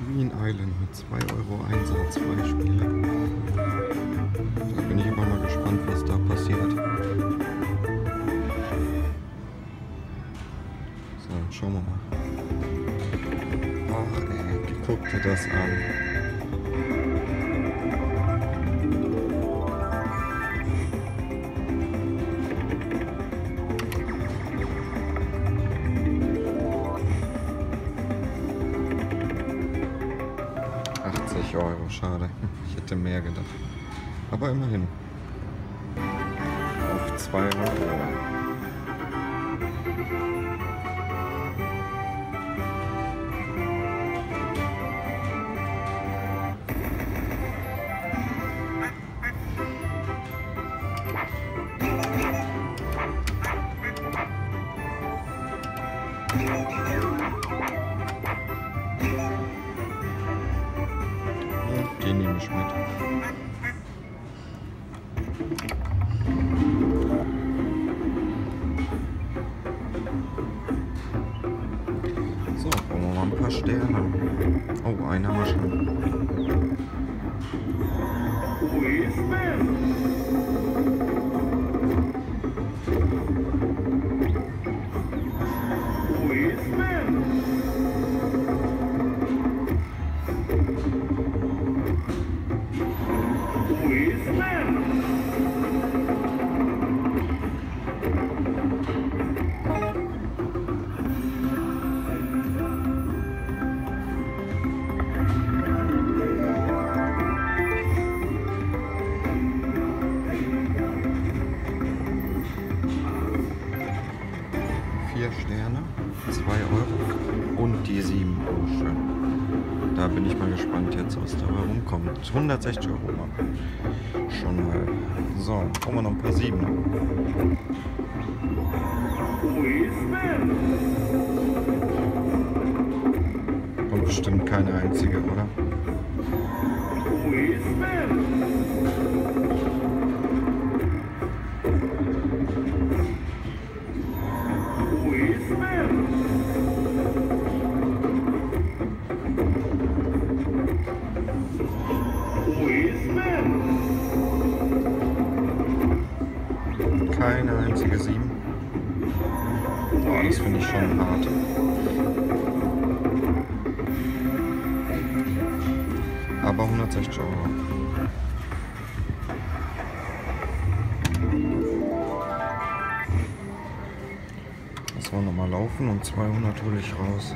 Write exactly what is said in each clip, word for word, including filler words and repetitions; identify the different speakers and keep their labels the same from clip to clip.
Speaker 1: Green Island mit zwei Euro Einsatz, zwei Spiele. Da bin ich immer mal gespannt, was da passiert. So, schauen wir mal. Ach ey, guck dir das an. achtzig Euro, schade. Ich hätte mehr gedacht. Aber immerhin. Auf zwei Euro. Die nehme ich mit. So, brauchen wir mal ein paar Sterne. Oh, einen haben wir schon. Vier Sterne, zwei Euro und die sieben. Oh, schön. Da bin ich mal gespannt jetzt, was dabei rumkommt. hundertsechzig Euro mal. Schon mal. So, brauchen wir noch ein paar sieben. Und bestimmt keine einzige, oder? Keine einzige sieben. Boah, das finde ich schon hart. Aber hundertsechzig Euro. Das wollen wir nochmal laufen und zweihundert hole ich raus.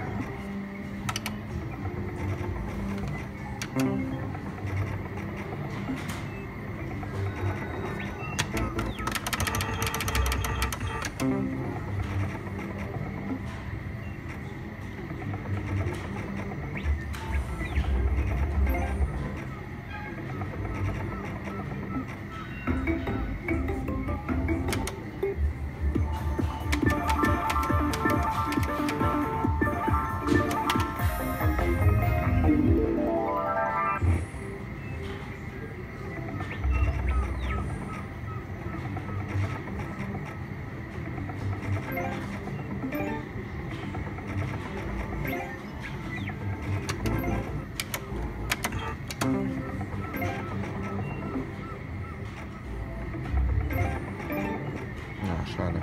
Speaker 1: Schade.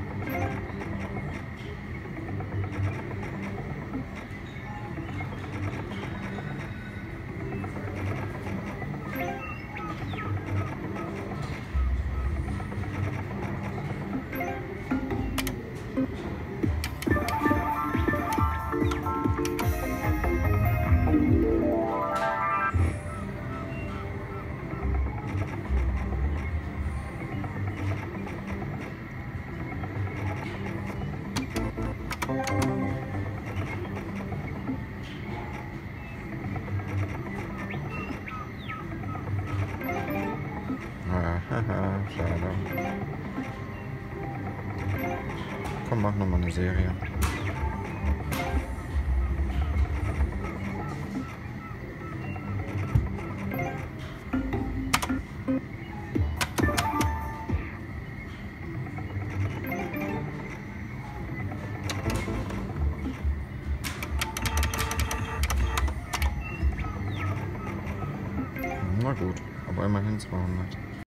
Speaker 1: Haha, schade. Komm, mach nochmal eine Serie. Na gut, aber immerhin zweihundert.